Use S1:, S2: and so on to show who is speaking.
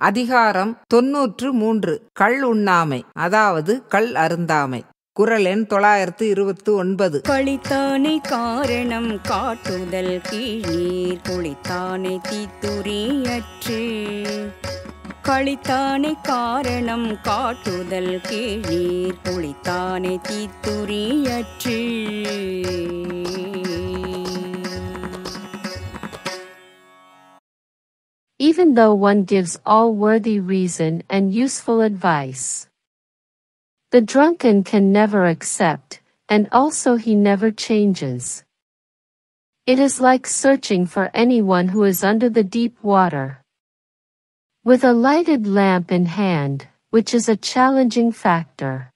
S1: அதிகாரம் 93 கள் உண்ணாமை அதாவது கள் அருந்தாமை. குறள் எண் 929.
S2: களித்தானை காரணம் காட்டுதல் கீழ்நீர் குளித்தானை தீத்துரியற்று. களித்தானை காரணம் காட்டுதல் கீழ்நீர் குளித்தானை தீத்துரியற்று.
S3: Even though one gives all worthy reason and useful advice, the drunken can never accept, and also he never changes. It is like searching for anyone who is under the deep water, with a lighted lamp in hand, which is a challenging factor.